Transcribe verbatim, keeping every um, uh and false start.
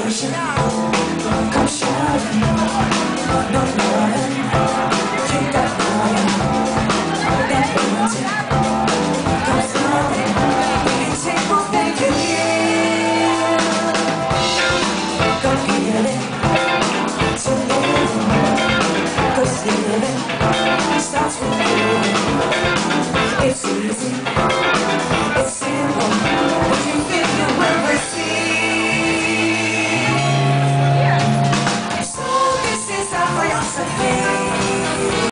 ocean, come shine, no line, take that fire, that mountain, come flying, take what they can give, go get it, to live, cause living starts with you, it's easy.